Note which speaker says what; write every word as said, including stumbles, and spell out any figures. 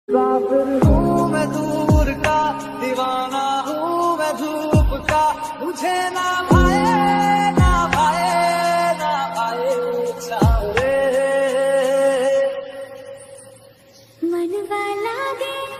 Speaker 1: मुसाफिर हूँ मैं दूर का, दीवाना हूँ मैं धूप का, मुझे ना भाए ना भाए ना भाए छाओ रे।
Speaker 2: मन वाला दे